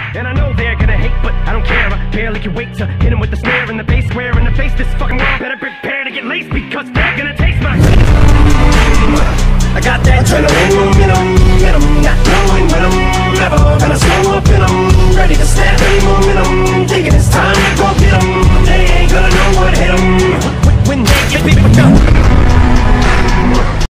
And I know they're gonna hate, but I don't care. I barely can wait to hit them with the snare and the bass square in the face. This fucking world better prepare to get laced, because they're gonna taste my I got that adrenaline,